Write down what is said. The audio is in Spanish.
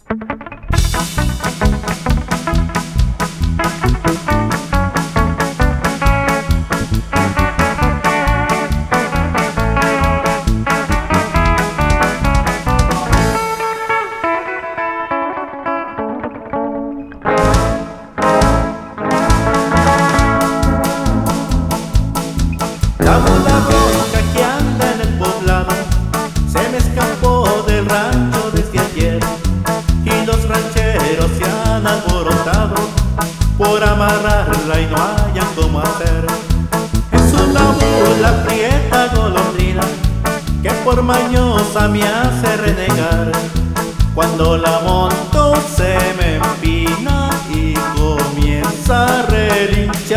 La mula roja que anda en el poblado se me escapó del rancho desde ayer, y los rancheros se han alborotado por amarrarla y no hayan cómo hacer. Es una mula prieta golondrina que por mañosa me hace renegar. Cuando la monto se me empina y comienza a relinchar.